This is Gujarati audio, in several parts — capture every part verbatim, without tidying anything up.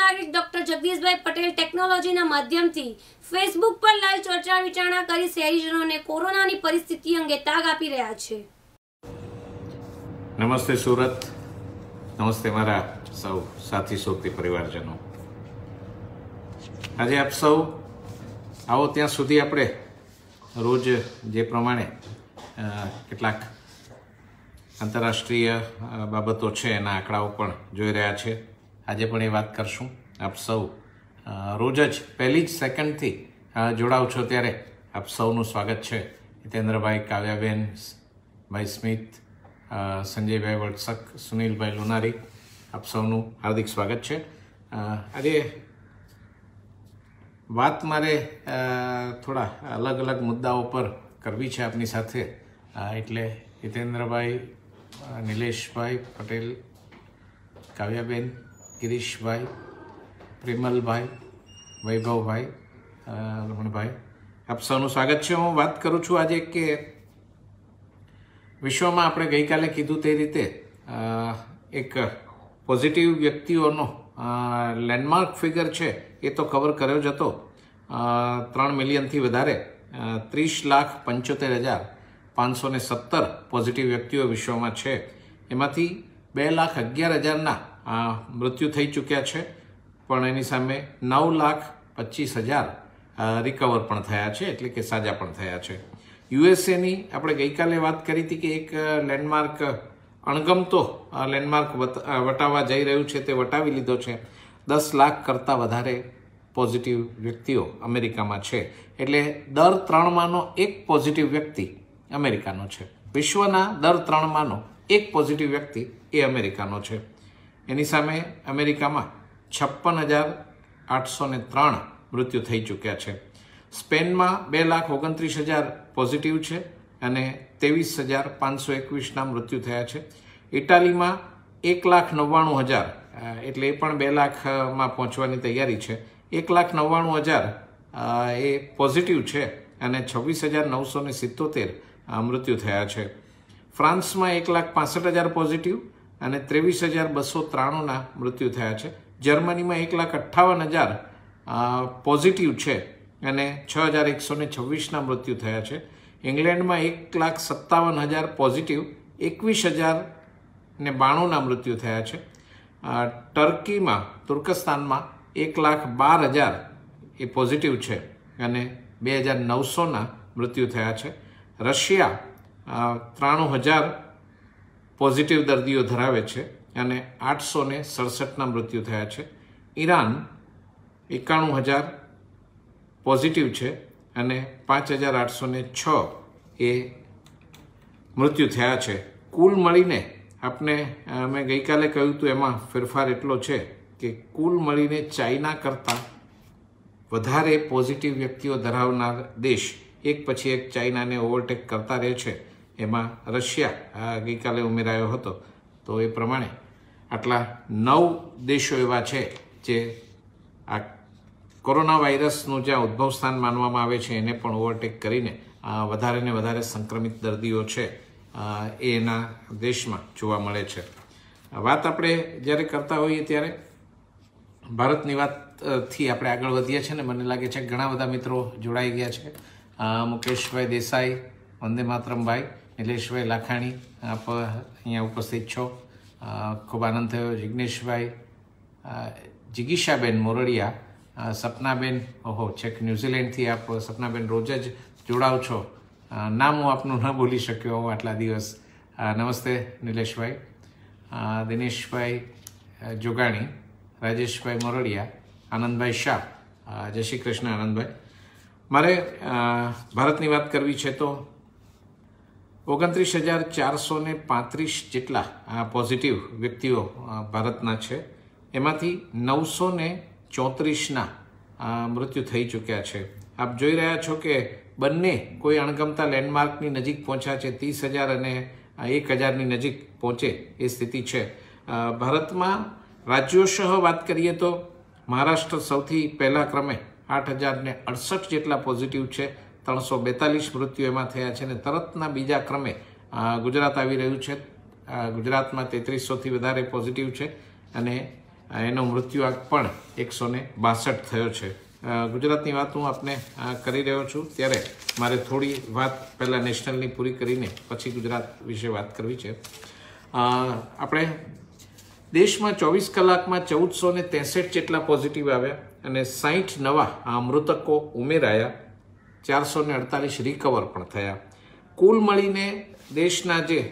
નાગરિક ડોક્ટર જગદીશભાઈ પટેલ ટેકનોલોજીના માધ્યમથી ફેસબુક પર લાઈવ ચર્ચા વિચારણા કરી શહેરીજનોને કોરોનાની પરિસ્થિતિ અંગે તાગ આપી રહ્યા છે. નમસ્તે સુરત, નમસ્તે મારા સૌ સાથી સોતી પરિવારજનો. આજે આપ સૌ આવો ત્યાં સુધી આપણે રોજ જે પ્રમાણે કેટલાક આંતરરાષ્ટ્રીય બાબતો છે એના આંકડાઓ પણ જોઈ રહ્યા છે. આજે પણ એ વાત કરશું. આપ સૌ રોજ જ પહેલી જ સેકન્ડથી જોડાવ છો ત્યારે આપ સૌનું સ્વાગત છે. હિતેન્દ્રભાઈ, કાવ્યાબેન, ભાઈ સ્મિત, સંજયભાઈ વડસક, સુનિલભાઈ લુનારી, આપ સૌનું હાર્દિક સ્વાગત છે. આજે વાત મારે થોડા અલગ અલગ મુદ્દાઓ પર કરવી છે આપની સાથે. એટલે હિતેન્દ્રભાઈ, નિલેશભાઈ પટેલ, કાવ્યાબેન, ગિરીશભાઈ, પ્રેમલભાઈ, વૈભવભાઈ, રમણભાઈ, આપ સૌનું સ્વાગત છે. હું વાત કરું છું આજે કે વિશ્વમાં આપણે ગઈકાલે કીધું તે રીતે એક પોઝિટિવ વ્યક્તિઓનો લેન્ડમાર્ક ફિગર છે એ તો કવર કર્યો જ હતો. ત્રણ મિલિયનથી વધારે ત્રીસ લાખ પંચોતેર હજાર પાંચસો ને સત્તર પોઝિટિવ વ્યક્તિઓ વિશ્વમાં છે. એમાંથી બે લાખ અગિયાર હજારના મૃત્યુ થઈ ચૂક્યા છે, પણ એની સામે નવ લાખ પચીસ હજાર રિકવર પણ થયા છે, એટલે કે સાજા પણ થયા છે. યુએસએની આપણે ગઈકાલે વાત કરી હતી કે એક લેન્ડમાર્ક અણગમતો લેન્ડમાર્ક વટાવવા જઈ રહ્યું છે, તે વટાવી લીધો છે. દસ લાખ કરતાં વધારે પોઝિટિવ વ્યક્તિઓ અમેરિકામાં છે. એટલે દર ત્રણમાંનો એક પોઝિટિવ વ્યક્તિ અમેરિકાનો છે. વિશ્વના દર ત્રણમાંનો એક પોઝિટિવ વ્યક્તિ એ અમેરિકાનો છે. એની સામે અમેરિકામાં છપ્પન હજાર આઠસો ને ત્રણ મૃત્યુ થઈ ચૂક્યા છે. સ્પેનમાં બે લાખ ઓગણત્રીસ હજાર પોઝિટિવ છે અને ત્રેવીસ હજાર પાંચસો એકવીસના મૃત્યુ થયા છે. ઇટાલીમાં એક લાખ નવ્વાણું હજાર, એટલે એ પણ બે લાખમાં પહોંચવાની તૈયારી છે. એક લાખ નવ્વાણું હજાર એ પોઝિટિવ છે અને છવ્વીસ હજાર નવસો ને સિત્તોતેર મૃત્યુ થયા છે. ફ્રાન્સમાં એક લાખ પાસઠ હજાર પોઝિટિવ અને ત્રેવીસ હજાર બસો ત્રાણુંના મૃત્યુ થયા છે. જર્મનીમાં એક લાખ અઠ્ઠાવન હજાર પોઝિટિવ છે અને છ હજાર એકસો ને છવ્વીસના મૃત્યુ થયા છે. ઇંગ્લેન્ડમાં એક લાખ સત્તાવન હજાર પોઝિટિવ, એકવીસ હજાર ને બાણુંના મૃત્યુ થયા છે. ટર્કીમાં તુર્કસ્તાનમાં એક લાખ બાર હજાર એ પોઝિટિવ છે અને બે હજાર નવસોના મૃત્યુ થયા છે. રશિયા ત્રાણું હજાર પોઝિટિવ દર્દીઓ ધરાવે છે અને આઠસો ને સડસઠના મૃત્યુ થયા છે. ઈરાન એકાણું હજાર પોઝિટિવ છે અને પાંચ હજાર આઠસો ને છ એ મૃત્યુ થયા છે. કુલ મળીને આપણે મેં ગઈકાલે કહ્યું હતું એમાં ફેરફાર એટલો છે કે કુલ મળીને ચાઇના કરતાં વધારે પોઝિટિવ વ્યક્તિઓ ધરાવનાર દેશ એક પછી એક ચાઇનાને ઓવરટેક કરતા રહે છે. એમાં રશિયા ગઈકાલે ઉમેરાયો હતો. તો એ પ્રમાણે આટલા નવ દેશો એવા છે જે આ કોરોના વાયરસનું જ્યાં ઉદ્ભવ સ્થાન માનવામાં આવે છે એને પણ ઓવરટેક કરીને વધારે ને વધારે સંક્રમિત દર્દીઓ છે એ એના દેશમાં જોવા મળે છે. વાત આપણે જ્યારે કરતા હોઈએ ત્યારે ભારતની વાતથી આપણે આગળ વધીએ છીએ ને મને લાગે છે ઘણા બધા મિત્રો જોડાઈ ગયા છે. મુકેશભાઈ દેસાઈ, વંદે માતરમભાઈ, નિલેશભાઈ લાખાણી, આપ અહીંયા ઉપસ્થિત છો, ખૂબ આનંદ થયો. જિગ્નેશભાઈ, જિગીશાબેન મોરડિયા, સપનાબેન, ઓહો છેક ન્યૂઝીલેન્ડથી આપ સપનાબેન રોજ જ જોડાવ છો. નામ હું આપનું ન બોલી શક્યો હું આટલા દિવસ. નમસ્તે નિલેશભાઈ. દિનેશભાઈ જોગાણી, રાજેશભાઈ મોરડિયા, આનંદભાઈ શાહ, જય શ્રી કૃષ્ણ આનંદભાઈ. મારે ભારતની વાત કરવી છે તો ઓગણત્રીસ હજાર ચારસો ને પાંત્રીસ જેટલા પોઝિટિવ વ્યક્તિઓ ભારતના છે. એમાંથી નવસો ને ચોત્રીસના મૃત્યુ થઈ ચૂક્યા છે. આપ જોઈ રહ્યા છો કે બંને કોઈ અણગમતા લેન્ડમાર્કની નજીક પહોંચ્યા છે. ત્રીસ હજાર અને એક હજારની નજીક પહોંચે એ સ્થિતિ છે. ભારતમાં રાજ્યો સહ વાત કરીએ તો મહારાષ્ટ્ર સૌથી પહેલા ક્રમે આઠ હજાર ને અડસઠ જેટલા પોઝિટિવ છે. ત્રણસો બેતાલીસ મૃત્યુ એમાં થયા છે અને તરતના બીજા ક્રમે ગુજરાત આવી રહ્યું છે. ગુજરાતમાં તેત્રીસોથી વધારે પોઝિટિવ છે અને એનો મૃત્યુઆંક પણ એકસો ને બાસઠ થયો છે. ગુજરાતની વાત હું આપને કરી રહ્યો છું ત્યારે મારે થોડી વાત પહેલાં નેશનલની પૂરી કરીને પછી ગુજરાત વિશે વાત કરવી છે. આપણે દેશમાં ચોવીસ કલાકમાં ચૌદસો ને ત્રેસઠ જેટલા પોઝિટિવ આવ્યા અને સાહીઠ નવા મૃતકો ઉમેરાયા, ચારસો ને અડતાલીસ રિકવર પણ થયા. કુલ મળીને દેશના જે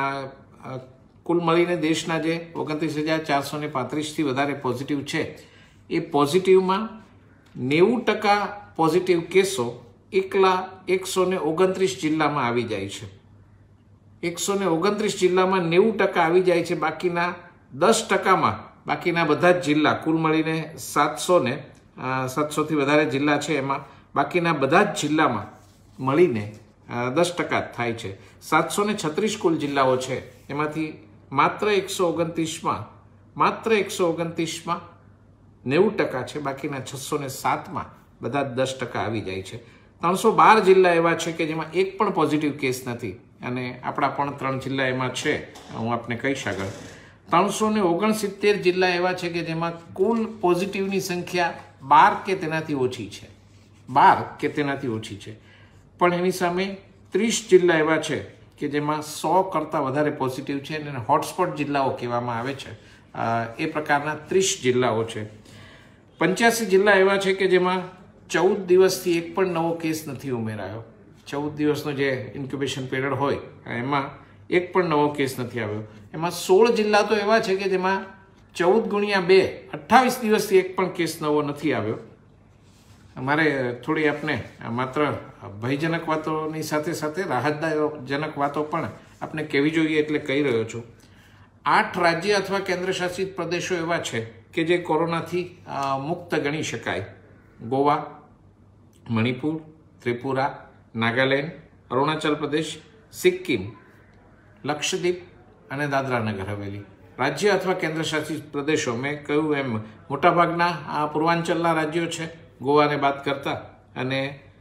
કુલ મળીને દેશના જે ઓગણત્રીસ હજાર ચારસો ને પાંત્રીસથી વધારે પોઝિટિવ છે એ પોઝિટિવમાં નેવું ટકા પોઝિટિવ કેસો એકલા એકસો ને ઓગણત્રીસ જિલ્લામાં આવી જાય છે. એકસો ને ઓગણત્રીસ જિલ્લામાં નેવું ટકા આવી જાય છે. બાકીના દસ ટકામાં બાકીના બધા જ જિલ્લા, કુલ મળીને સાતસો ને સાતસોથી વધારે જિલ્લા છે, એમાં બાકીના બધા જ જિલ્લામાં મળીને દસ ટકા જ થાય છે. સાતસો ને છત્રીસ કુલ જિલ્લાઓ છે, એમાંથી માત્ર એકસો ઓગણત્રીસમાં માત્ર એકસો ઓગણત્રીસમાં નેવું ટકા છે, બાકીના છસો ને સાતમાં બધા દસ ટકા આવી જાય છે. ત્રણસો બાર જિલ્લા એવા છે કે જેમાં એક પણ પોઝિટિવ કેસ નથી અને આપણા પણ ત્રણ જિલ્લા એમાં છે, હું આપને કહીશ આગળ. ત્રણસો ને ઓગણસિત્તેર જિલ્લા એવા છે કે જેમાં કુલ પોઝિટિવની સંખ્યા બાર કે તેનાથી ઓછી છે બાર કે તેનાથી ઓછી છે પણ એની સામે ત્રીસ જિલ્લા એવા છે કે જેમાં સો કરતાં વધારે પોઝિટિવ છે અને હોટસ્પોટ જિલ્લાઓ કહેવામાં આવે છે. એ પ્રકારના ત્રીસ જિલ્લાઓ છે. પંચ્યાસી જિલ્લા એવા છે કે જેમાં ચૌદ દિવસથી એક પણ નવો કેસ નથી ઉમેરાયો. ચૌદ દિવસનો જે ઇન્ક્યુબેશન પીરિયડ હોય એમાં એક પણ નવો કેસ નથી આવ્યો. એમાં સોળ જિલ્લા તો એવા છે કે જેમાં ચૌદ ગુણ્યા બે અઠ્ઠાવીસ દિવસથી એક પણ કેસ નવો નથી આવ્યો. મારે થોડી આપને માત્ર ભયજનક વાતોની સાથે સાથે રાહતજનક વાતો પણ આપને કહેવી જોઈએ એટલે કહી રહ્યો છું. આઠ રાજ્ય અથવા કેન્દ્રશાસિત પ્રદેશો એવા છે કે જે કોરોનાથી મુક્ત ગણી શકાય. ગોવા, મણિપુર, ત્રિપુરા, નાગાલેન્ડ, અરુણાચલ પ્રદેશ, સિક્કિમ, લક્ષદ્વીપ અને દાદરા નગર હવેલી. રાજ્ય અથવા કેન્દ્રશાસિત પ્રદેશો મેં કહ્યું એમ મોટાભાગના આ પૂર્વાંચલના રાજ્યો છે ગોવાને બાદ કરતા, અને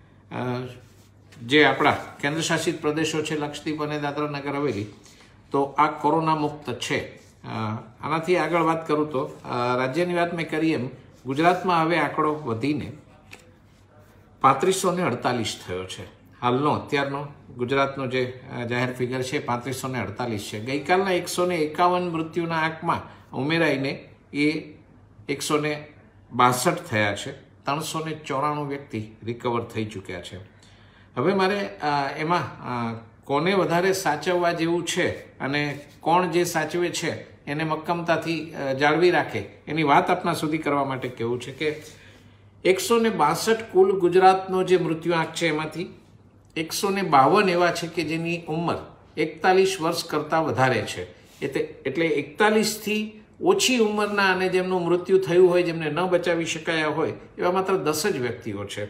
જે આપણા કેન્દ્રશાસિત પ્રદેશો છે લક્ષદ્વીપ અને દાદરા નગર હવેલી, તો આ કોરોના મુક્ત છે. આનાથી આગળ વાત કરું તો રાજ્યની વાત મેં કરી એમ ગુજરાતમાં હવે આંકડો વધીને પાંત્રીસો ને અડતાલીસ થયો છે. હાલનો અત્યારનો ગુજરાતનો જે જાહેર ફિગર છે પાંત્રીસો ને અડતાલીસ છે. ગઈકાલના એકસો ને એકાવન મૃત્યુના આંકમાં ઉમેરાઈને એ એકસો ને બાસઠ થયા છે. ત્રણસો ને ચોરાણું વ્યક્તિ રિકવર થઈ ચૂક્યા છે. હવે મારે એમાં કોને વધારે સાચવવા જેવું છે અને કોણ જે સાચવે છે એને મક્કમતાથી જાળવી રાખે એની વાત આપના સુધી કરવા માટે કહેવું છે કે એકસો ને બાસઠ કુલ ગુજરાતનો જે મૃત્યુઆંક છે એમાંથી એકસો ને બાવન એવા છે કે જેની ઉંમર એકતાલીસ વર્ષ કરતાં વધારે છે. એટલે એકતાલીસથી ઓછી ઉંમરના અને જેમનું મૃત્યુ થયું હોય, જેમને ન બચાવી શકાયા હોય એવા માત્ર દસ જ વ્યક્તિઓ છે.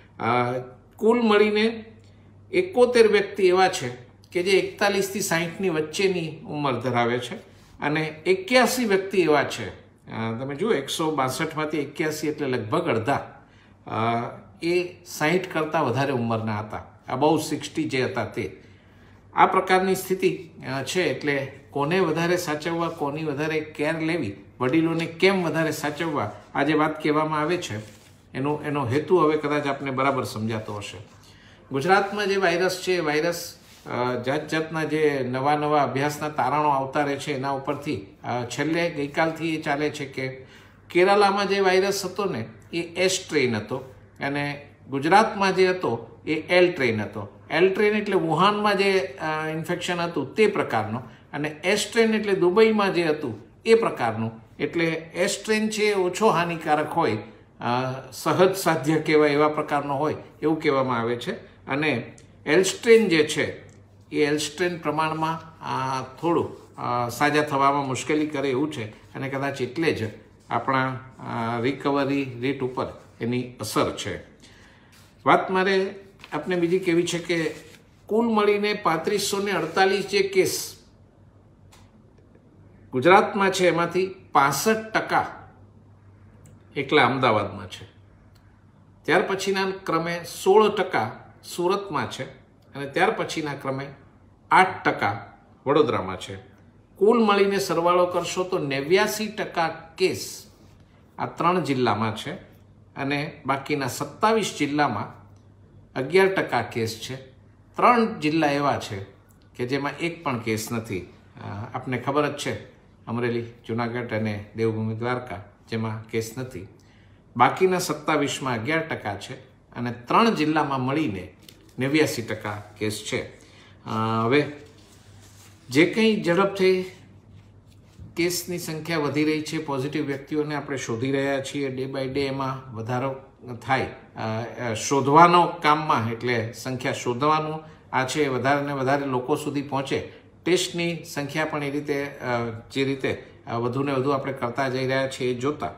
કુલ મળીને એકોતેર વ્યક્તિ એવા છે કે જે એકતાલીસથી સાહીઠની વચ્ચેની ઉંમર ધરાવે છે અને એક્યાસી વ્યક્તિ એવા છે, તમે જુઓ એકસો બાસઠમાંથી એક્યાસી એટલે લગભગ અડધા, એ સાહીઠ કરતાં વધારે ઉંમરના હતા. અબાઉ સિક્સટી જે હતા તે. આ પ્રકારની સ્થિતિ છે. એટલે કોને વધારે સાચવવા, કોની વધારે કેર લેવી, વડીલોને કેમ વધારે સાચવવા, આ જે વાત કહેવામાં આવે છે એનો એનો હેતુ હવે કદાચ આપને બરાબર સમજાતો હશે. ગુજરાતમાં જે વાયરસ છે, વાયરસ જાત જાતના જે નવા નવા અભ્યાસના તારણો આવતા રહે છે એના ઉપરથી છેલ્લે ગઈકાલથી એ ચાલે છે કે કેરાલામાં જે વાયરસ હતો ને એ એસ ટ્રેન હતો અને ગુજરાતમાં જે હતો એ એલ ટ્રેન હતો. એલ ટ્રેન એટલે વુહાનમાં જે ઇન્ફેક્શન હતું તે પ્રકારનો, અને એસ ટ્રેન એટલે દુબઈમાં જે હતું એ પ્રકારનું. એટલે એસ ટ્રેન છે એ ઓછો હાનિકારક હોય, સહજ સાધ્ય કહેવાય એવા પ્રકારનો હોય એવું કહેવામાં આવે છે. અને એલ્સ્ટ્રેન જે છે એ એલ્સ્ટ્રેન પ્રમાણમાં થોડું સાજા થવામાં મુશ્કેલી કરે એવું છે અને કદાચ એટલે જ આપણા રિકવરી રેટ ઉપર એની અસર છે. વાત મારે આપને બીજી કહેવી છે કે કુલ મળીને પાંત્રીસો ને અડતાલીસ જે કેસ ગુજરાતમાં છે એમાંથી પાસઠ ટકા એકલા અમદાવાદમાં છે. ત્યાર પછીના ક્રમે સોળ ટકા સુરતમાં છે અને ત્યાર પછીના ક્રમે આઠ ટકા વડોદરામાં છે. કુલ મળીને સરવાળો કરશો તો નેવ્યાસી ટકા કેસ આ ત્રણ જિલ્લામાં છે અને બાકીના સત્તાવીસ જિલ્લામાં અગિયાર ટકા કેસ છે. ત્રણ જિલ્લા એવા છે કે જેમાં એક પણ કેસ નથી. આપને ખબર જ છે, અમરેલી, જુનાગઢ અને દેવભૂમિ દ્વારકા, જેમાં કેસ નથી. બાકીના સત્તાવીસમાં અગિયાર ટકા છે અને ત્રણ જિલ્લામાં મળીને નેવ્યાસી ટકા કેસ છે. હવે જે કંઈ ઝડપથી કેસની સંખ્યા વધી રહી છે, પોઝિટિવ વ્યક્તિઓને આપણે શોધી રહ્યા છીએ, ડે બાય ડે એમાં વધારો થાય, શોધવાનો કામમાં, એટલે સંખ્યા શોધવાનું આ છે, વધારે ને વધારે લોકો સુધી પહોંચે, ટેસ્ટની સંખ્યા પણ એ રીતે જે રીતે વધુને વધુ આપણે કરતા જઈ રહ્યા છીએ એ જોતા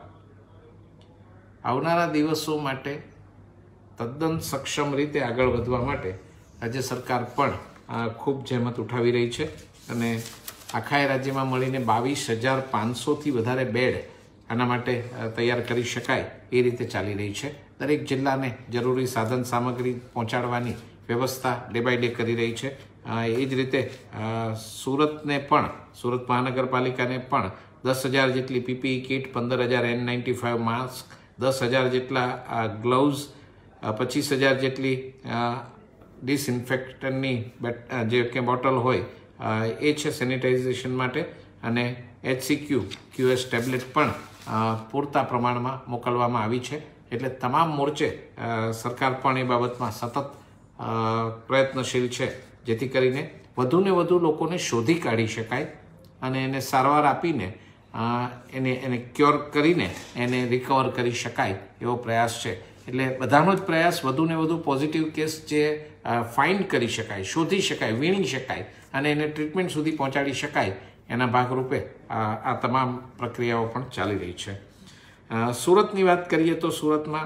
આવનારા દિવસો માટે તદ્દન સક્ષમ રીતે આગળ વધવા માટે રાજ્ય સરકાર પણ ખૂબ જહેમત ઉઠાવી રહી છે અને આખા રાજ્યમાં મળીને બાવીસ હજાર પાંચસોથી વધારે બેડ આના માટે તૈયાર કરી શકાય એ રીતે ચાલી રહી છે. દરેક જિલ્લાને જરૂરી સાધન સામગ્રી પહોંચાડવાની વ્યવસ્થા ડે બાય ડે કરી રહી છે. એ જ રીતે સુરતને પણ, સુરત મહાનગરપાલિકાને પણ દસ હજાર જેટલી પીપીઈ કીટ, પંદર હજાર એન નાઇન્ટી ફાઇવ માસ્ક, દસ હજાર જેટલા ગ્લવ્સ, પચીસ હજાર જેટલી ડિસઇન્ફેક્ટન્ટની જે કે બોટલ હોય એ છે સેનિટાઇઝેશન માટે, અને એચસીક્યુ ક્યુએસ ટેબ્લેટ પણ પૂરતા પ્રમાણમાં મોકલવામાં આવી છે. એટલે તમામ મોરચે સરકાર પણ એ બાબતમાં સતત પ્રયત્નશીલ છે, જેથી કરીને વધુને વધુ લોકોને શોધી કાઢી શકાય અને એને સારવાર આપીને એને એને ક્યોર કરીને એને રિકવર કરી શકાય એવો પ્રયાસ છે. એટલે બધાનો જ પ્રયાસ વધુને વધુ પોઝિટિવ કેસ જે ફાઇન્ડ કરી શકાય, શોધી શકાય, વીણી શકાય અને એને ટ્રીટમેન્ટ સુધી પહોંચાડી શકાય, એના ભાગરૂપે આ તમામ પ્રક્રિયાઓ પણ ચાલી રહી છે. સુરતની વાત કરીએ તો સુરતમાં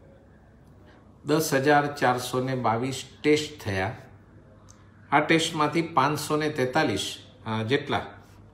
દસ હજાર ચારસો ને બાવીસ ટેસ્ટ થયા. આ ટેસ્ટમાંથી પાંચસો ને તેતાલીસ જેટલા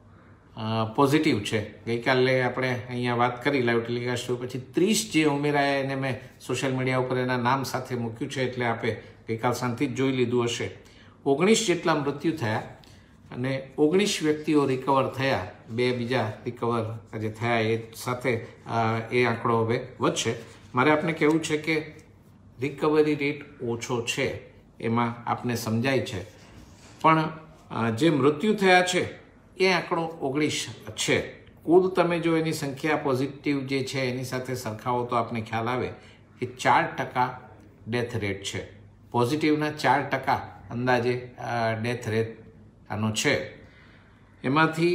પોઝિટિવ છે. ગઈકાલે આપણે અહીંયા વાત કરી લાઈવ ટેલિકાસ્ટ પછી ત્રીસ જે ઉમેરાયા એને મેં સોશિયલ મીડિયા ઉપર એના નામ સાથે મૂક્યું છે, એટલે આપે ગઈકાલ સાંજથી જ જોઈ લીધું હશે. ઓગણીસ જેટલા મૃત્યુ થયા અને ઓગણીસ વ્યક્તિઓ રિકવર થયા. બે બીજા રિકવર જે થયા એ સાથે એ આંકડો હવે વધશે. મારે આપને કહેવું છે કે રિકવરી રેટ ઓછો છે એમાં આપને સમજાય છે, પણ જે મૃત્યુ થયા છે એ આંકડો ઓગણીસ છે. કુલ તમે જો એની સંખ્યા પોઝિટિવ જે છે એની સાથે સરખાવો તો આપને ખ્યાલ આવે કે ચાર ટકા ડેથ રેટ છે. પોઝિટિવના ચાર ટકા અંદાજે ડેથ રેટ આનો છે. એમાંથી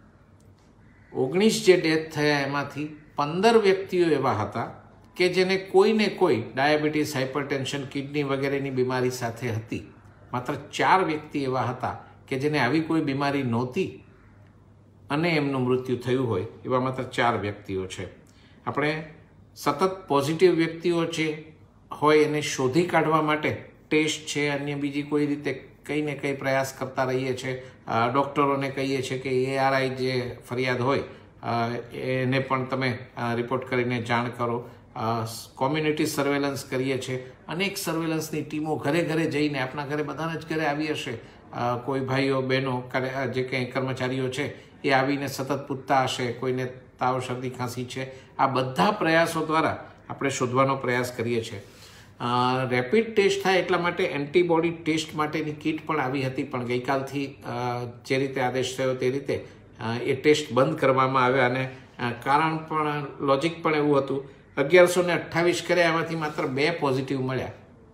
ઓગણીસ જે ડેથ થયા એમાંથી પંદર વ્યક્તિઓ એવા હતા કે જેને કોઈને કોઈ ડાયાબિટીસ, હાઇપરટેન્શન, કિડની વગેરેની બીમારી સાથે હતી. માત્ર ચાર વ્યક્તિ એવા હતા કે જેને આવી કોઈ બીમારી નહોતી અને એમનું મૃત્યુ થયું હોય, એવા માત્ર ચાર વ્યક્તિઓ છે. આપણે સતત પોઝિટિવ વ્યક્તિઓ છે હોય એને શોધી કાઢવા માટે ટેસ્ટ છે, અન્ય બીજી કોઈ રીતે કંઈ ને કંઈ પ્રયાસ કરતા રહીએ છીએ. ડૉક્ટરોને કહીએ છીએ કે એઆરઆઈ જે ફરિયાદ હોય એને પણ તમે રિપોર્ટ કરીને જાણ કરો. કોમ્યુનિટી સર્વેલન્સ કરીએ છીએ. અનેક સર્વેલન્સની ટીમો ઘરે ઘરે જઈને, આપણા ઘરે બધાના જ ઘરે આવી હશે, કોઈ ભાઈઓ બહેનો જે કંઈ કર્મચારીઓ છે એ આવીને સતત પૂછતા હશે, કોઈને તાવ, શરદી, ખાંસી છે. આ બધા પ્રયાસો દ્વારા આપણે શોધવાનો પ્રયાસ કરીએ છીએ. રેપિડ ટેસ્ટ થાય એટલા માટે એન્ટીબોડી ટેસ્ટ માટેની કીટ પણ આવી હતી, પણ ગઈકાલથી જે રીતે આદેશ થયો તે રીતે એ ટેસ્ટ બંધ કરવામાં આવ્યા અને કારણ પણ, લોજિક પણ એવું હતું, અગિયારસો ને અઠ્ઠાવીસ કર્યા, એમાંથી માત્ર બે પોઝિટિવ મળ્યા.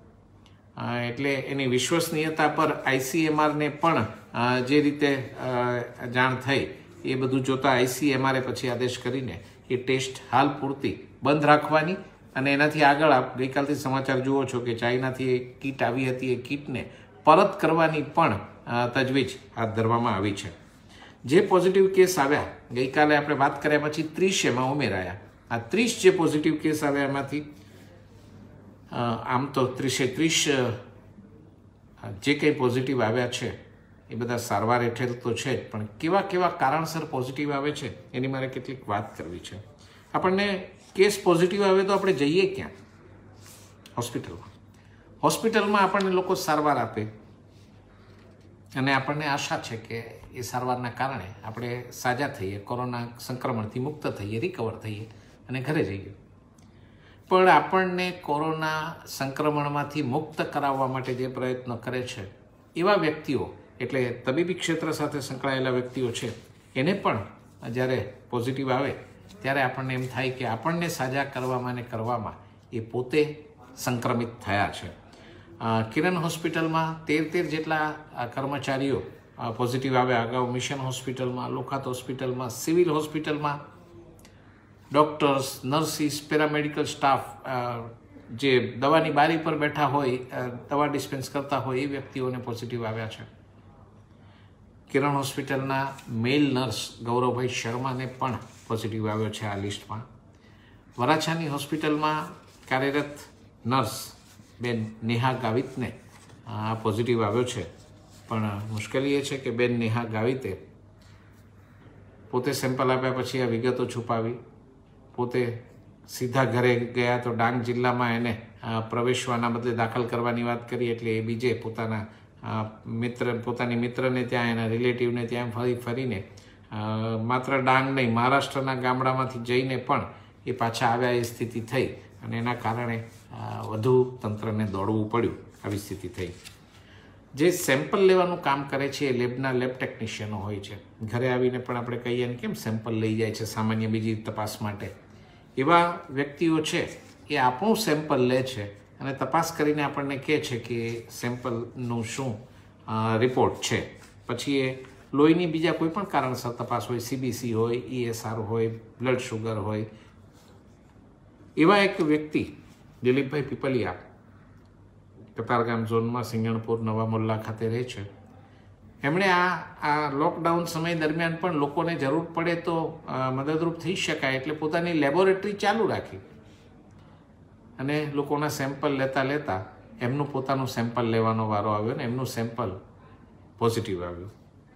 એટલે એની વિશ્વસનીયતા પર આઈસીએમઆરને પણ જે રીતે જાણ થઈ એ બધું જોતા આઈસીએમઆરે પછી આદેશ કરીને એ ટેસ્ટ હાલ પૂરતી બંધ રાખવાની અને એનાથી આગળ આપ ગઈકાલથી સમાચાર જુઓ છો કે ચાઇનાથી એક કીટ આવી હતી, એ કીટને પરત કરવાની પણ તજવીજ હાથ ધરવામાં આવી છે. જે પોઝિટિવ કેસ આવ્યા ગઈકાલે આપણે વાત કર્યા પછી ત્રીસ એમાં ઉમેરાયા. આ ત્રીસ જે પોઝિટિવ કેસ આવ્યા એમાંથી આમ તો ત્રીસે ત્રીસ જે કંઈ પોઝિટિવ આવ્યા છે એ બધા સારવાર હેઠળ તો છે જ, પણ કેવા કેવા કારણસર પોઝિટિવ આવે છે એની મારે કેટલીક વાત કરવી છે. આપણને કેસ પોઝિટિવ આવે તો આપણે જઈએ ક્યાં? હોસ્પિટલમાં. હોસ્પિટલમાં આપણને લોકો સારવાર આપે, અને આપણને આશા છે કે એ સારવારના કારણે આપણે સાજા થઈએ, કોરોના સંક્રમણથી મુક્ત થઈએ, રિકવર થઈએ અને ઘરે જઈએ. પણ આપણને કોરોના સંક્રમણમાંથી મુક્ત કરાવવા માટે જે પ્રયત્નો કરે છે એવા વ્યક્તિઓ, એટલે તબીબી ક્ષેત્ર સાથે સંકળાયેલા વ્યક્તિઓ છે, એને પણ જ્યારે પોઝિટિવ આવે ત્યારે આપણને એમ થાય કે આપણને સાજા કરવામાં અને કરવામાં એ પોતે સંક્રમિત થયા છે. કિરણ હોસ્પિટલમાં તેર તેર જેટલા કર્મચારીઓ પોઝિટિવ આવ્યા. અગાઉ મિશન હોસ્પિટલમાં, લોખાત હોસ્પિટલમાં, સિવિલ હોસ્પિટલમાં ડૉક્ટર્સ, નર્સિસ, પેરામેડિકલ સ્ટાફ, જે દવાની બારી પર બેઠા હોય, દવા ડિસ્પેન્સ કરતા હોય એ વ્યક્તિઓને પોઝિટિવ આવ્યા છે. કિરણ હોસ્પિટલના મેલ નર્સ ગૌરવભાઈ શર્માને પણ પોઝિટિવ આવ્યો છે આ લિસ્ટમાં. વરાછાની હોસ્પિટલમાં કાર્યરત નર્સ બેન નેહા ગાવિતને આ પોઝિટિવ આવ્યો છે. પણ મુશ્કેલી એ છે કે બેન નેહા ગાવિતે પોતે સેમ્પલ આપ્યા પછી આ વિગતો છુપાવી, પોતે સીધા ઘરે ગયા તો ડાંગ જિલ્લામાં એને પ્રવેશવાના બદલે દાખલ કરવાની વાત કરી, એટલે એ બીજે પોતાના મિત્ર પોતાની મિત્રને ત્યાં, એના રિલેટિવને ત્યાં ફરી ફરીને માત્ર ડાંગ નહીં, મહારાષ્ટ્રના ગામડામાંથી જઈને પણ એ પાછા આવ્યા એ સ્થિતિ થઈ અને એના કારણે વધુ તંત્રને દોડવું પડ્યું. આવી સ્થિતિ થઈ. જે સેમ્પલ લેવાનું કામ કરે છે એ લેબના લેબ ટેકનિશિયનો હોય છે. ઘરે આવીને પણ આપણે કહીએ ને કેમ સેમ્પલ લઈ જાય છે સામાન્ય બીજી તપાસ માટે, એવા વ્યક્તિઓ છે એ આપણું સેમ્પલ લે છે અને તપાસ કરીને આપણને કહે છે કે સેમ્પલનું શું રિપોર્ટ છે. પછી એ લોહીની બીજા કોઈ પણ કારણસર તપાસ હોય, સીબીસી હોય, ઈએસઆર હોય, બ્લડ શુગર હોય, એવા એક વ્યક્તિ દિલીપભાઈ પીપલિયા કતારગામ ઝોનમાં સિંગણપુર નવા મોલ્લા ખાતે રહે છે. એમણે આ આ લોકડાઉન સમય દરમિયાન પણ લોકોને જરૂર પડે તો મદદરૂપ થઈ શકાય એટલે પોતાની લેબોરેટરી ચાલુ રાખી અને લોકોના સેમ્પલ લેતા લેતા એમનું પોતાનું સેમ્પલ લેવાનો વારો આવ્યો ને એમનું સેમ્પલ પોઝિટિવ આવ્યું.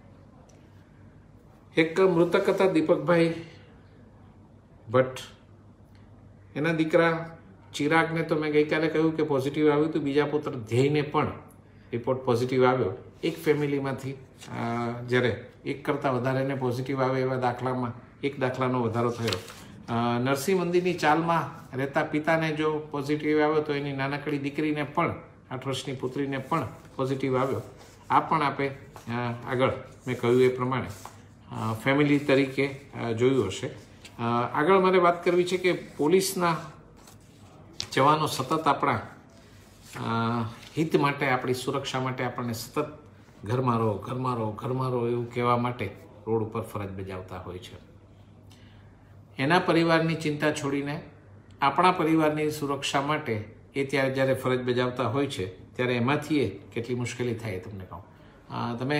એક મૃતક હતા દીપકભાઈ ભટ્ટ, એના દીકરા ચિરાગને તો મેં ગઈકાલે કહ્યું કે પોઝિટિવ આવ્યું હતું. બીજા પુત્ર ધ્યેયને પણ રિપોર્ટ પોઝિટિવ આવ્યો. એક ફેમિલીમાંથી જ્યારે એક કરતાં વધારેને પોઝિટિવ આવે એવા દાખલામાં એક દાખલાનો વધારો થયો. નરસિંહ મંદિરની ચાલમાં રહેતા પિતાને જો પોઝિટિવ આવ્યો તો એની નાનકડી દીકરીને પણ, આઠ વર્ષની પુત્રીને પણ પોઝિટિવ આવ્યો. આ પણ આપે આગળ મેં કહ્યું એ પ્રમાણે ફેમિલી તરીકે જોયું હશે. આગળ મારે વાત કરવી છે કે પોલીસના જવાનો સતત આપણા હિત માટે, આપણી સુરક્ષા માટે આપણને સતત ઘરમાં રહો, ઘરમાં રહો, ઘરમાં રહો એવું કહેવા માટે રોડ ઉપર ફરજ બજાવતા હોય છે. એના પરિવારની ચિંતા છોડીને આપણા પરિવારની સુરક્ષા માટે એ ત્યારે જ્યારે ફરજ બજાવતા હોય છે ત્યારે એમાંથી એ કેટલી મુશ્કેલી થાય તમને કહું. તમે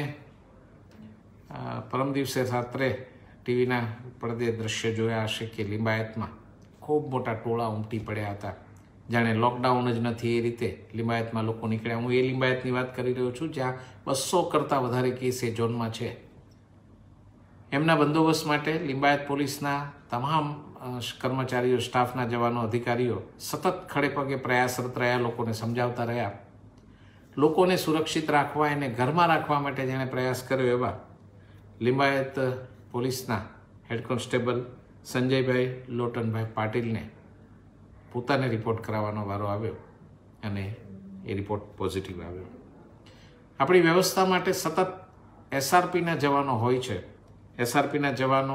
પરમ દિવસે રાત્રે ટીવીના પડદે દ્રશ્ય જોયા હશે કે લિંબાયતમાં ખૂબ મોટા ટોળા ઉમટી પડ્યા હતા. જાણે લોકડાઉન જ નથી એ રીતે લિંબાયતમાં લોકો નીકળ્યા. હું એ લિંબાયતની વાત કરી રહ્યો છું જ્યાં બસો કરતાં વધારે કેસ એ ઝોનમાં છે. એમના બંદોબસ્ત માટે લિંબાયત પોલીસના તમામ કર્મચારીઓ, સ્ટાફના જવાનો, અધિકારીઓ સતત ખડે પગે પ્રયાસરત રહ્યા, લોકોને સમજાવતા રહ્યા. લોકોને સુરક્ષિત રાખવા, એને ઘરમાં રાખવા માટે જેણે પ્રયાસ કર્યો એવા લિંબાયત પોલીસના હેડ કોન્સ્ટેબલ સંજયભાઈ લોટનભાઈ પાટીલને પોતાને રિપોર્ટ કરાવવાનો વારો આવ્યો અને એ રિપોર્ટ પોઝિટિવ આવ્યો. આપણી વ્યવસ્થા માટે સતત એસઆરપીના જવાનો હોય છે. એસઆરપીના જવાનો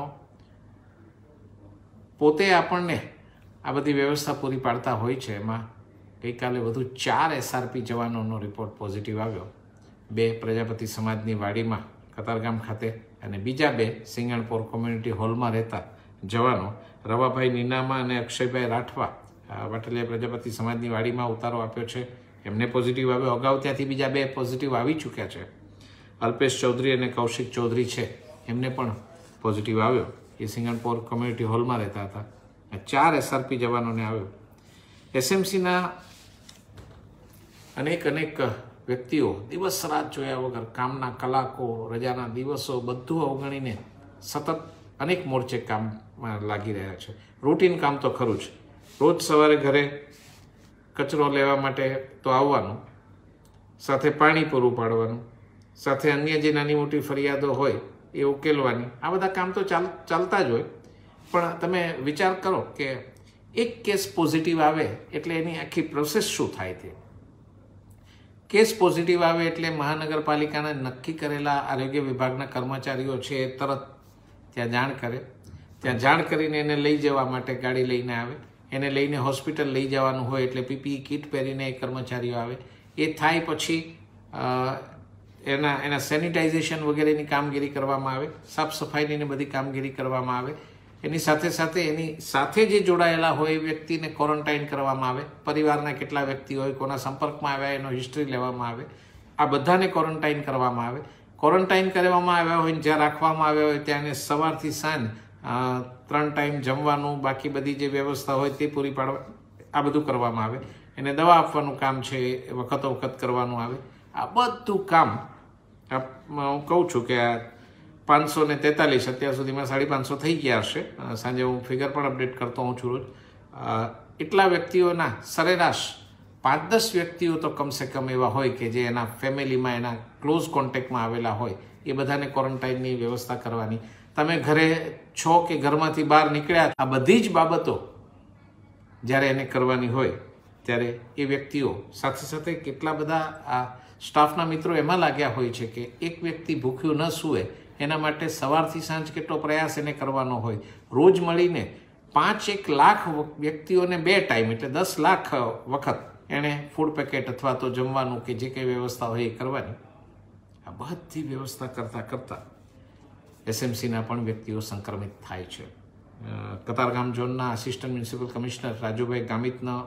પોતે આપણને આ બધી વ્યવસ્થા પૂરી પાડતા હોય છે. એમાં ગઈકાલે વધુ ચાર એસઆરપી જવાનોનો રિપોર્ટ પોઝિટિવ આવ્યો. બે પ્રજાપતિ સમાજની વાડીમાં કતારગામ ખાતે અને બીજા બે સિંગણપોર કોમ્યુનિટી હોલમાં રહેતા જવાનો રવાભાઈ નીનામા અને અક્ષયભાઈ રાઠવા વાટલિયા પ્રજાપતિ સમાજની વાડીમાં ઉતારો આપ્યો છે, એમને પોઝિટિવ આવ્યો. અગાઉ ત્યાંથી બીજા બે પોઝિટિવ આવી ચૂક્યા છે. અલ્પેશ ચૌધરી અને કૌશિક ચૌધરી છે, એમને પણ પોઝિટિવ આવ્યો. એ સિંગણપોર કોમ્યુનિટી હોલમાં રહેતા હતા. ચાર એસઆરપી જવાનોને આવ્યો. એસએમસીના અનેક અનેક વ્યક્તિઓ દિવસ રાત જોયા વગર કામના કલાકો, રજાના દિવસો બધું અવગણીને સતત અનેક મોરચે કામમાં લાગી રહ્યા છે. રૂટીન કામ તો ખરું જ. રોજ સવારે ઘરે કચરો લેવા માટે તો આવવાનું, સાથે પાણી પૂરું પાડવાનું, સાથે અન્ય જે નાની મોટી ફરિયાદો હોય એ ઉકેલવાની, આ બધા કામ તો ચાલ ચાલતા જ હોય. પણ તમે વિચાર કરો કે એક કેસ પોઝિટિવ આવે એટલે એની આખી પ્રોસેસ શું થાય છે. કેસ પોઝિટિવ આવે એટલે મહાનગરપાલિકાના નક્કી કરેલા આરોગ્ય વિભાગના કર્મચારીઓ છે એ તરત ત્યાં જાણ કરે. ત્યાં જાણ કરીને એને લઈ જવા માટે ગાડી લઈને આવે. એને લઈને હોસ્પિટલ લઈ જવાનું હોય એટલે પીપીઈ કિટ પહેરીને એ કર્મચારીઓ આવે. એ થાય પછી એના એના સેનિટાઇઝેશન વગેરેની કામગીરી કરવામાં આવે, સાફ સફાઈની ને બધી કામગીરી કરવામાં આવે. એની સાથે સાથે એની સાથે જે જોડાયેલા હોય એ વ્યક્તિને ક્વોરન્ટાઇન કરવામાં આવે. પરિવારના કેટલા વ્યક્તિ હોય, કોના સંપર્કમાં આવ્યા એનો હિસ્ટ્રી લેવામાં આવે. આ બધાને ક્વોરન્ટાઇન કરવામાં આવે. ક્વોરન્ટાઇન કરવામાં આવ્યા હોય, જ્યાં રાખવામાં આવ્યા હોય ત્યાં એને સવારથી સાંજ ત્રણ ટાઈમ જમવાનું, બાકી બધી જે વ્યવસ્થા હોય તે પૂરી પાડવા, આ બધું કરવામાં આવે. એને દવા આપવાનું કામ છે એ વખતો વખત કરવાનું આવે. આ બધું કામ હું કહું છું કે આ પાંચસો ને તેતાલીસ અત્યાર સુધીમાં સાડી પાંચસો થઈ ગયા હશે. સાંજે હું ફિગર પણ અપડેટ કરતો હોઉં છું રોજ. એટલા વ્યક્તિઓના સરેરાશ પાંચ દસ વ્યક્તિઓ તો કમસે કમ એવા હોય કે જે એના ફેમિલીમાં એના ક્લોઝ કોન્ટેક્ટમાં આવેલા હોય. એ બધાને ક્વોરન્ટાઇનની વ્યવસ્થા કરવાની. તમે ઘરે છો કે ઘરમાંથી બહાર નીકળ્યા, આ બધી જ બાબતો જ્યારે એને કરવાની હોય ત્યારે એ વ્યક્તિઓ સાથે સાથે કેટલા બધા આ સ્ટાફના મિત્રો એમાં લાગ્યા હોય છે કે એક વ્યક્તિ ભૂખ્યું ન સૂવે એના માટે સવારથી સાંજ કેટલો પ્રયાસ એને કરવાનો હોય. રોજ મળીને પાંચ એક લાખ વ્યક્તિઓને બે ટાઈમ એટલે દસ લાખ વખત એણે ફૂડ પેકેટ અથવા તો જમવાનું કે જે કંઈ વ્યવસ્થા હોય એ કરવાની. આ બધી વ્યવસ્થા કરતાં કરતાં એસએમસીના પણ વ્યક્તિઓ સંક્રમિત થાય છે. કતારગામ ઝોનના આસિસ્ટન્ટ મ્યુનિસિપલ કમિશનર રાજુભાઈ ગામિતનો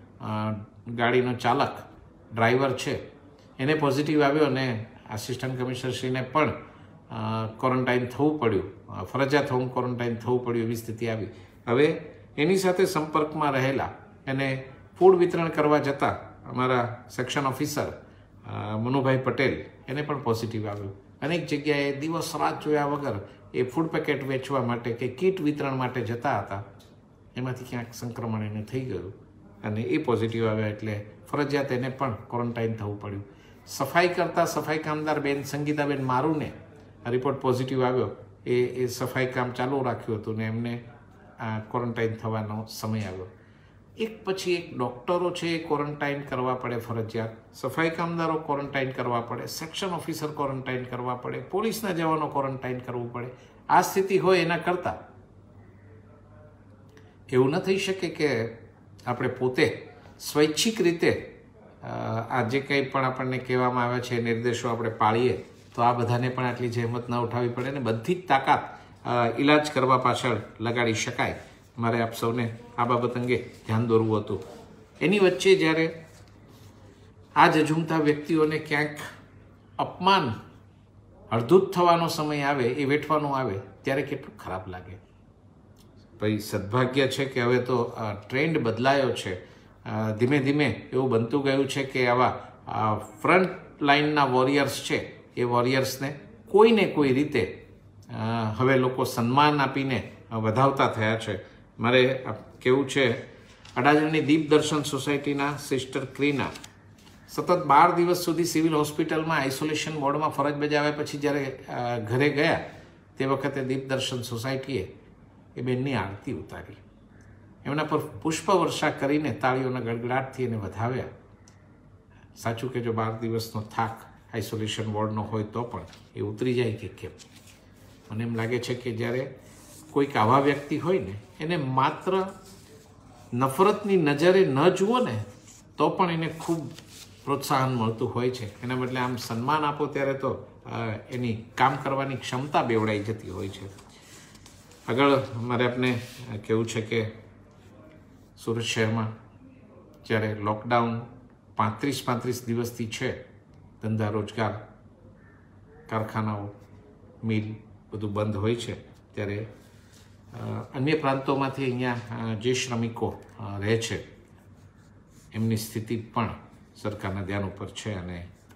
ગાડીનો ચાલક ડ્રાઈવર છે એને પોઝિટિવ આવ્યો અને આસિસ્ટન્ટ કમિશનરશ્રીને પણ ક્વોરન્ટાઇન થવું પડ્યું, ફરજિયાત હોમ ક્વોરન્ટાઇન થવું પડ્યું એવી સ્થિતિ આવી. હવે એની સાથે સંપર્કમાં રહેલા એને ફૂડ વિતરણ કરવા જતાં અમારા સેક્શન ઓફિસર મનુભાઈ પટેલ એને પણ પોઝિટિવ આવ્યું. અનેક જગ્યાએ દિવસ રાત જોયા વગર એ ફૂડ પેકેટ વેચવા માટે કે કીટ વિતરણ માટે જતા હતા. એમાંથી ક્યાંક સંક્રમણ એને થઈ ગયું અને એ પોઝિટિવ આવ્યા એટલે ફરજિયાત એને પણ ક્વોરન્ટાઇન થવું પડ્યું. સફાઈ કરતા સફાઈ કામદાર બેન સંગીતાબેન મારુને રિપોર્ટ પોઝિટિવ આવ્યો. એ એ સફાઈ કામ ચાલુ રાખ્યું હતું ને એમને ક્વોરન્ટાઇન થવાનો સમય આવ્યો. એક પછી એક ડૉક્ટરો છે એ ક્વોરન્ટાઇન કરવા પડે ફરજિયાત, સફાઈ કામદારો ક્વોરન્ટાઇન કરવા પડે, સેક્શન ઓફિસર ક્વોરન્ટાઇન કરવા પડે, પોલીસના જવાનો ક્વોરન્ટાઇન કરવું પડે. આ સ્થિતિ હોય એના કરતાં એવું ન થઈ શકે કે આપણે પોતે સ્વૈચ્છિક રીતે આ જે કંઈ પણ આપણને કહેવામાં આવે છે નિર્દેશો આપણે પાળીએ તો આ બધાને પણ આટલી જહેમત ન ઉઠાવવી પડે ને બધી જ તાકાત ઇલાજ કરવા પાછળ લગાડી શકાય. મારે આપ સૌને આ બાબત અંગે ધ્યાન દોરવું હતું. એની વચ્ચે જ્યારે આ જજુમતા વ્યક્તિઓને ક્યાંક અપમાન અડધૂત થવાનો સમય આવે, એ વેઠવાનો આવે ત્યારે કેટલું ખરાબ લાગે. ભાઈ સદભાગ્ય છે કે હવે તો ટ્રેન્ડ બદલાયો છે. ધીમે ધીમે એવું બનતું ગયું છે કે આવા ફ્રન્ટ લાઇનના વોરિયર્સ છે એ વોરિયર્સને કોઈને કોઈ રીતે હવે લોકો સન્માન આપીને વધાવતા થયા છે. મારે કેવું છે, અડાજણની દીપ દર્શન સોસાયટીના સિસ્ટર ક્રીના સતત બાર દિવસ સુધી સિવિલ હોસ્પિટલમાં આઇસોલેશન વોર્ડમાં ફરજ બજાવ્યા પછી જ્યારે ઘરે ગયા તે વખતે દીપ દર્શન સોસાયટીએ એ બેનની આરતી ઉતારી, એમના પર પુષ્પવર્ષા કરીને તાળીઓના ગડગડાટથી એને વધાવ્યા. સાચું કે જો બાર દિવસનો થાક આઇસોલેશન વોર્ડનો હોય તો પણ એ ઉતરી જાય કે કેમ? મને એમ લાગે છે કે જ્યારે કોઈક આવા વ્યક્તિ હોય ને એને માત્ર નફરતની નજરે ન જુઓ ને તો પણ એને ખૂબ પ્રોત્સાહન મળતું હોય છે. એના બદલે આમ સન્માન આપો ત્યારે તો એની કામ કરવાની ક્ષમતા બેવડાઈ જતી હોય છે. આગળ મારે આપને કહેવું છે કે સુરત શહેરમાં જ્યારે લોકડાઉન પાંત્રીસ પાંત્રીસ દિવસથી છે, ધંધા રોજગાર કારખાનાઓ મિલ બધું બંધ હોય છે, ત્યારે અન્ય પ્રાંતોમાંથી અહીંયા જે શ્રમિકો રહે છે એમની સ્થિતિ પણ સરકારના ધ્યાન ઉપર છે અને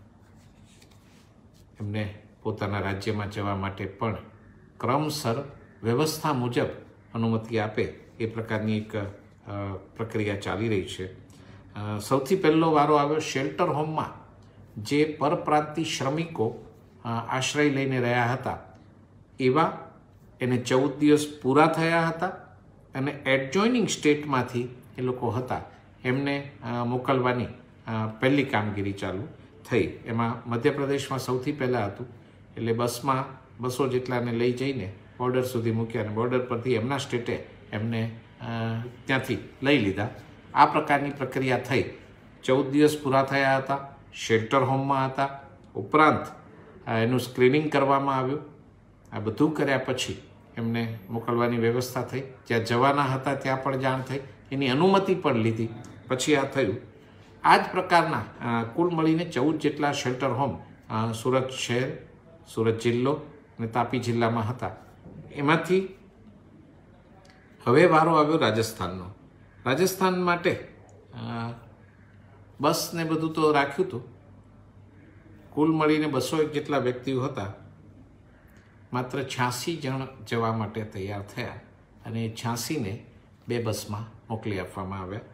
એમને પોતાના રાજ્યમાં જવા માટે પણ ક્રમસર વ્યવસ્થા મુજબ અનુમતિ આપે એ પ્રકારની એક પ્રક્રિયા ચાલી રહી છે. સૌથી પહેલો વારો આવ્યો શેલ્ટર હોમમાં જે પરપ્રાંતિ શ્રમિકો આશ્રય લઈને રહ્યા હતા એવા એને ચૌદ દિવસ પૂરા થયા હતા અને એડજોઇનિંગ સ્ટેટમાંથી એ લોકો હતા એમને મોકલવાની પહેલી કામગીરી ચાલુ થઈ. એમાં મધ્યપ્રદેશમાં સૌથી પહેલાં હતું, એટલે બસમાં બસો જેટલાને લઈ જઈને બોર્ડર સુધી મૂક્યા અને બોર્ડર પરથી એમના સ્ટેટે એમને ત્યાંથી લઈ લીધા. આ પ્રકારની પ્રક્રિયા થઈ. ચૌદ દિવસ પૂરા થયા હતા, શેલ્ટર હોમમાં હતા, ઉપરાંત એનું સ્ક્રીનિંગ કરવામાં આવ્યું. આ બધું કર્યા પછી એમને મોકલવાની વ્યવસ્થા થઈ. જ્યાં જવાના હતા ત્યાં પણ જાણ થઈ, એની અનુમતિ પણ લીધી, પછી આ થયું. આ જ પ્રકારના કુલ મળીને ચૌદ જેટલા શેલ્ટર હોમ સુરત શહેર, સુરત જિલ્લો અને તાપી જિલ્લામાં હતા. એમાંથી હવે વારો આવ્યો રાજસ્થાનનો. રાજસ્થાન માટે બસ ને બધું તો રાખ્યું હતું. કુલ મળીને બસો એક જેટલા વ્યક્તિઓ હતા. માત્ર છ્યાસી જણ જવા માટે તૈયાર થયા અને છ્યાસીને બે બસમાં મોકલી આપવામાં આવ્યા.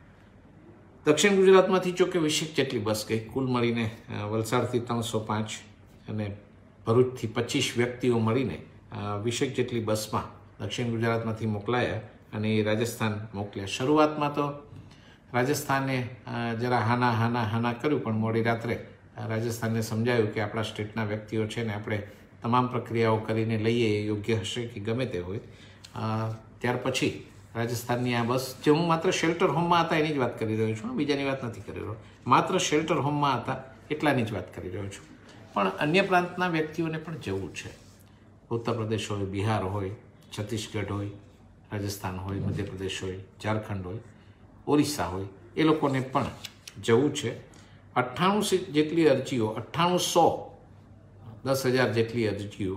દક્ષિણ ગુજરાતમાંથી જોકે વીસેક જેટલી બસ ગઈ. કુલ મળીને વલસાડથી ત્રણસો પાંચ અને ભરૂચથી પચીસ વ્યક્તિઓ મળીને વીસેક જેટલી બસમાં દક્ષિણ ગુજરાતમાંથી મોકલાયા અને એ રાજસ્થાન મોકલ્યા. શરૂઆતમાં તો રાજસ્થાને જરા હાના હાના હાના કર્યું, પણ મોડી રાત્રે રાજસ્થાનને સમજાયું કે આપણા સ્ટેટના વ્યક્તિઓ છે ને આપણે તમામ પ્રક્રિયાઓ કરીને લઈએ એ યોગ્ય હશે કે ગમે તે હોય. ત્યાર પછી રાજસ્થાનની આ બસ, જે હું માત્ર શેલ્ટર હોમમાં હતા એની જ વાત કરી રહ્યો છું, બીજાની વાત નથી કરી રહ્યો, માત્ર શેલ્ટર હોમમાં હતા એટલાની જ વાત કરી રહ્યો છું. પણ અન્ય પ્રાંતના વ્યક્તિઓને પણ જવું છે. ઉત્તર પ્રદેશ હોય, બિહાર હોય, છત્તીસગઢ હોય, રાજસ્થાન હોય, મધ્યપ્રદેશ હોય, ઝારખંડ હોય, ઓરિસ્સા હોય, એ લોકોને પણ જવું છે. અઠ્ઠાણું જેટલી અરજીઓ, અઠ્ઠાણું સો દસ હજાર જેટલી અરજીઓ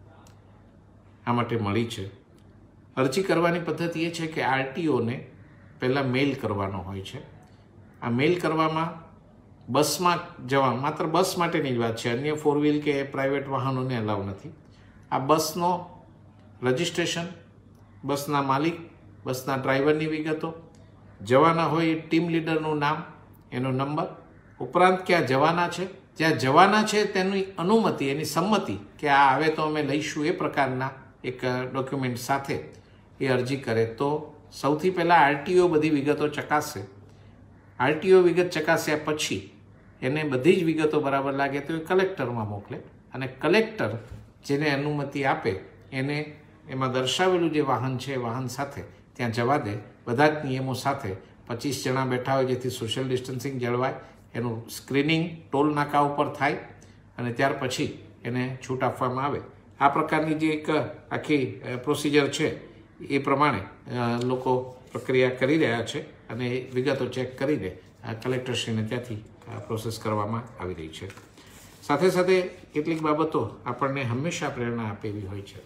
આ માટે મળી છે. અરજી કરવાની પદ્ધતિ એ છે કે આરટીઓને પહેલાં મેલ કરવાનો હોય છે. આ મેલ કરવામાં બસમાં જવા, માત્ર બસ માટેની જ વાત છે, અન્ય ફોર વ્હીલ કે પ્રાઇવેટ વાહનોને અલાઉ નથી. આ બસનો રજિસ્ટ્રેશન, બસના માલિક, બસના ડ્રાઈવરની વિગતો, જવાના હોય ટીમ લીડરનું નામ, એનો નંબર, ઉપરાંત ક્યાં જવાના છે, જ્યાં જવાના છે તેની અનુમતિ, એની સંમતિ કે આ આવે તો અમે લઈશું, એ પ્રકારના એક ડોક્યુમેન્ટ સાથે એ અરજી કરે તો સૌથી પહેલાં આરટીઓ બધી વિગતો ચકાસે. આરટીઓ વિગત ચકાસ્યા પછી એને બધી જ વિગતો બરાબર લાગે તો એ કલેક્ટરમાં મોકલે અને કલેક્ટર જેને અનુમતિ આપે એને એમાં દર્શાવેલું જે વાહન છે એ વાહન સાથે ત્યાં જવા દે, બધા જ નિયમો સાથે. પચીસ જણા બેઠા હોય જેથી સોશિયલ ડિસ્ટન્સિંગ જળવાય, એનું સ્ક્રીનિંગ ટોલ નાકા ઉપર થાય અને ત્યાર પછી એને છૂટ આપવામાં આવે. આ પ્રકારની જે એક આખી પ્રોસિજર છે એ પ્રમાણે લોકો પ્રક્રિયા કરી રહ્યા છે અને એ વિગતો ચેક કરીને કલેક્ટરશ્રીને ત્યાંથી પ્રોસેસ કરવામાં આવી રહી છે. સાથે સાથે કેટલીક બાબતો આપણને હંમેશા પ્રેરણા આપે એવી હોય છે.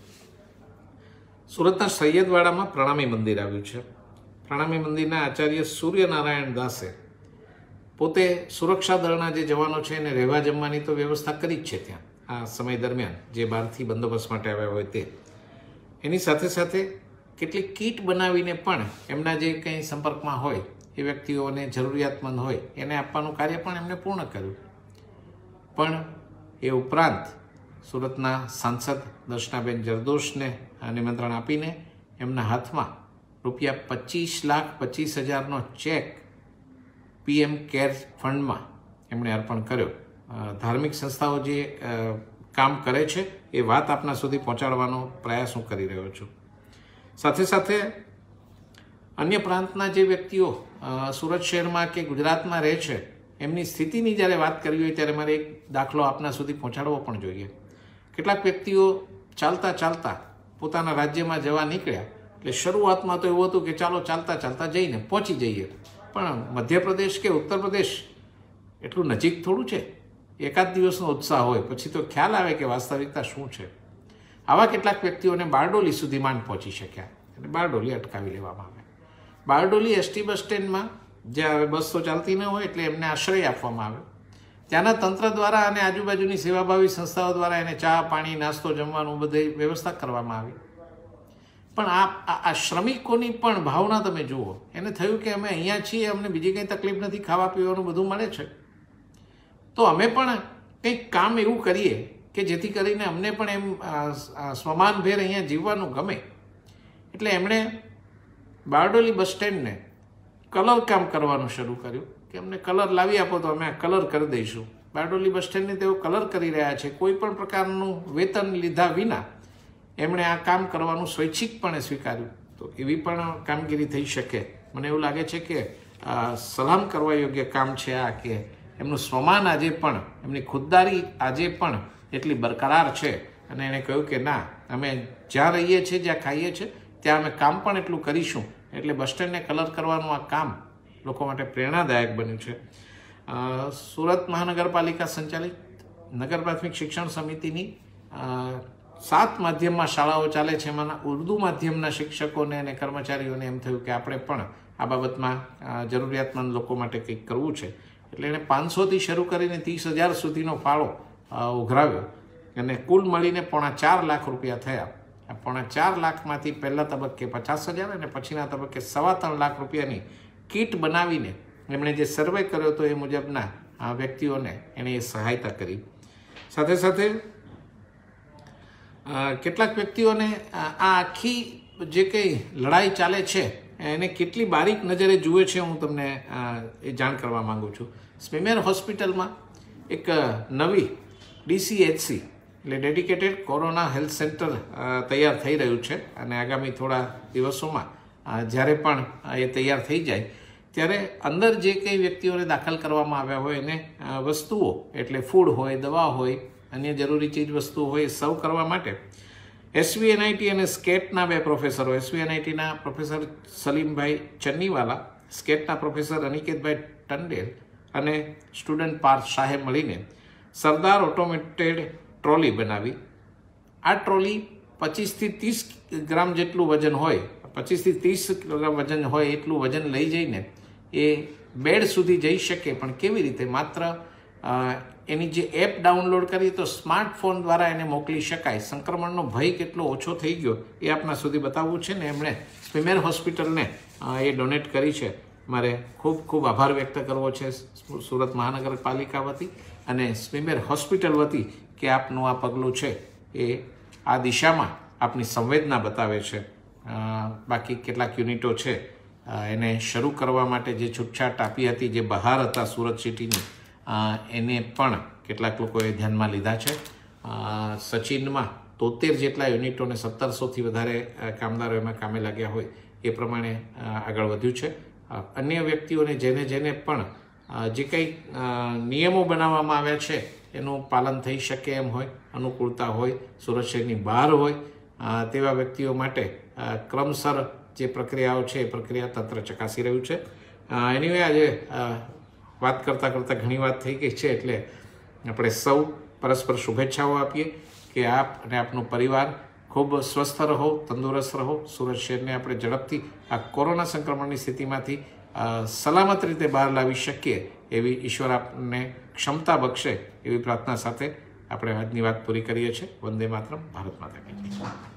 સુરતના સૈયદવાડામાં પ્રણામી મંદિર આવ્યું છે. પ્રણામી મંદિરના આચાર્ય સૂર્યનારાયણ દાસે પોતે સુરક્ષા દળના જે જવાનો છે એને રહેવા જમવાની તો વ્યવસ્થા કરી જ છે ત્યાં આ સમય દરમિયાન, જે બહારથી બંદોબસ્ત માટે આવ્યા હોય તે. એની સાથે સાથે કેટલીક કીટ બનાવીને પણ એમના જે કંઈ સંપર્કમાં હોય એ વ્યક્તિઓને જરૂરિયાતમંદ હોય એને આપવાનું કાર્ય પણ એમણે પૂર્ણ કર્યું. પણ એ ઉપરાંત સુરતના સાંસદ દર્શનાબેન જરદોશને નિમંત્રણ આપીને એમના હાથમાં રૂપિયા પચીસ લાખ પચીસ હજારનો ચેક પીએમ કેર ફંડમાં એમણે અર્પણ કર્યો. ધાર્મિક સંસ્થાઓ જે કામ કરે છે એ વાત આપના સુધી પહોંચાડવાનો પ્રયાસ હું કરી રહ્યો છું. સાથે સાથે અન્ય પ્રાંતના જે વ્યક્તિઓ સુરત શહેરમાં કે ગુજરાતમાં રહે છે એમની સ્થિતિની જ્યારે વાત કરવી હોય ત્યારે મારે એક દાખલો આપના સુધી પહોંચાડવો પણ જોઈએ. કેટલાક વ્યક્તિઓ ચાલતા ચાલતા પોતાના રાજ્યમાં જવા નીકળ્યા, એટલે શરૂઆતમાં તો એવું હતું કે ચાલો ચાલતા ચાલતા જઈને પહોંચી જઈએ, પણ મધ્યપ્રદેશ કે ઉત્તર પ્રદેશ એટલું નજીક થોડું છે. એકાદ દિવસનો ઉત્સાહ હોય પછી તો ખ્યાલ આવે કે વાસ્તવિકતા શું છે. આવા કેટલાક વ્યક્તિઓને બારડોલી સુધી માંડ પહોંચી શક્યા અને બારડોલી અટકાવી લેવામાં આવે. બારડોલી એસટી બસ સ્ટેન્ડમાં જ્યાં હવે બસ તો ચાલતી ન હોય એટલે એમને આશ્રય આપવામાં આવ્યો. ત્યાંના તંત્ર દ્વારા અને આજુબાજુની સેવાભાવી સંસ્થાઓ દ્વારા એને ચા, પાણી, નાસ્તો, જમવાનું બધી વ્યવસ્થા કરવામાં આવી. પણ આ આ શ્રમિકોની પણ ભાવના તમે જુઓ. એને થયું કે અમે અહીંયા છીએ, અમને બીજી કંઈ તકલીફ નથી, ખાવા પીવાનું બધું મળે છે, તો અમે પણ કંઈક કામ એવું કરીએ કે જેથી કરીને અમને પણ એમ સ્વમાનભેર અહીંયા જીવવાનું ગમે. એટલે એમણે બારડોલી બસ સ્ટેન્ડને કલર કામ કરવાનું શરૂ કર્યું કે અમને કલર લાવી આપો તો અમે આ કલર કરી દઈશું. બારડોલી બસ સ્ટેન્ડને તેઓ કલર કરી રહ્યા છે. કોઈ પણ પ્રકારનું વેતન લીધા વિના એમણે આ કામ કરવાનું સ્વૈચ્છિકપણે સ્વીકાર્યું. તો એવી પણ કામગીરી થઈ શકે. મને એવું લાગે છે કે સલામ કરવા યોગ્ય કામ છે આ, કે એમનું સ્વમાન આજે પણ, એમની ખુદદારી આજે પણ એટલી બરકરાર છે. અને એણે કહ્યું કે ના, અમે જ્યાં રહીએ છીએ, જ્યાં ખાઈએ છીએ, ત્યાં અમે કામ પણ એટલું કરીશું. એટલે બસ સ્ટેન્ડને કલર કરવાનું આ કામ લોકો માટે પ્રેરણાદાયક બન્યું છે. સુરત મહાનગરપાલિકા સંચાલિત નગર પ્રાથમિક શિક્ષણ સમિતિની સાત માધ્યમમાં શાળાઓ ચાલે છે. એમાંના ઉર્દુ માધ્યમના શિક્ષકોને અને કર્મચારીઓને એમ થયું કે આપણે પણ આ બાબતમાં જરૂરિયાતમંદ લોકો માટે કંઈક કરવું છે. એટલે એણે પાંચસોથી શરૂ કરીને ત્રીસ હજાર સુધીનો ફાળો ઉઘરાવ્યો અને કુલ મળીને પોણા ચાર લાખ રૂપિયા થયા. આ પોણા ચાર લાખમાંથી પહેલા તબક્કે પચાસ હજાર અને પછીના તબક્કે સવા ત્રણ લાખ રૂપિયાની કીટ બનાવીને એમણે જે સર્વે કર્યો હતો એ મુજબના વ્યક્તિઓને એણે એ સહાયતા કરી. સાથે સાથે કેટલાક વ્યક્તિઓને આ આખી જે કંઈ લડાઈ ચાલે છે એને કેટલી બારીક નજરે જુએ છે હું તમને એ જાણ કરવા માગું છું. સ્મીમેર હોસ્પિટલમાં એક નવી ડીસીએચસી એટલે ડેડિકેટેડ કોરોના હેલ્થ સેન્ટર તૈયાર થઈ રહ્યું છે. અને આગામી થોડા દિવસોમાં જ્યારે પણ એ તૈયાર થઈ જાય ત્યારે અંદર જે કંઈ વ્યક્તિઓને દાખલ કરવામાં આવ્યા હોય એને વસ્તુઓ એટલે ફૂડ હોય, દવા હોય, અન્ય જરૂરી ચીજ વસ્તુઓ હોય એ સર્વ કરવા માટે એસવીએનઆઈટી અને સ્કેટના બે પ્રોફેસરો, એસવીએનઆઈટીના પ્રોફેસર સલીમભાઈ ચન્નીવાલા, સ્કેટના પ્રોફેસર અનિકેતભાઈ ટંડેલ અને સ્ટુડન્ટ પાર્થ શાહે મળીને સરદાર ઓટોમેટેડ ટ્રોલી બનાવી. આ ટ્રોલી પચીસથી ત્રીસ ગ્રામ જેટલું વજન હોય, પચીસથી ત્રીસ ગ્રામ વજન હોય એટલું વજન લઈ જઈને એ બેડ સુધી જઈ શકે. પણ કેવી રીતે? માત્ર એની જે એપ ડાઉનલોડ કરીએ તો સ્માર્ટફોન દ્વારા એને મોકલી શકાય. સંક્રમણનો ભય કેટલો ઓછો થઈ ગયો એ આપણા સુધી બતાવવું છે ને એમણે સ્મીમેર હોસ્પિટલને એ ડોનેટ કરી છે. મારે ખૂબ ખૂબ આભાર વ્યક્ત કરવો છે સુરત મહાનગરપાલિકા વતી અને સ્મીમેર હોસ્પિટલ વતી કે આપનું આ પગલું છે એ આ દિશામાં આપની સંવેદના બતાવે છે. બાકી કેટલાક યુનિટો છે એને શરૂ કરવા માટે જે છૂટછાટ આપી હતી, જે બહાર હતા સુરત સિટીની, એને પણ કેટલાક લોકોએ ધ્યાનમાં લીધા છે. સચિનમાં તોતેર જેટલા યુનિટોને સત્તરસોથી વધારે કામદારો એમાં કામે લાગ્યા હોય એ પ્રમાણે આગળ વધ્યું છે. અન્ય વ્યક્તિઓને જેને જેને પણ જે કંઈ નિયમો બનાવવામાં આવ્યા છે એનું પાલન થઈ શકે એમ હોય, અનુકૂળતા હોય, સુરત શહેરની બહાર હોય તેવા વ્યક્તિઓ માટે ક્રમસર જે પ્રક્રિયાઓ છે એ પ્રક્રિયા તંત્ર ચકાસી રહ્યું છે. એનીવે આજે વાત કરતાં કરતાં ઘણી વાત થઈ ગઈ છે એટલે આપણે સૌ પરસ્પર શુભેચ્છાઓ આપીએ કે આપ અને આપનો પરિવાર ખૂબ સ્વસ્થ રહો, તંદુરસ્ત રહો. સુરત શહેરને આપણે ઝડપથી આ કોરોના સંક્રમણની સ્થિતિમાંથી સલામત રીતે બહાર લાવી શકીએ એવી ઈશ્વર આપને ક્ષમતા બક્ષે એવી પ્રાર્થના સાથે આપણે આજની વાત પૂરી કરીએ છીએ. વંદે માતરમ. ભારત માતા કી જય.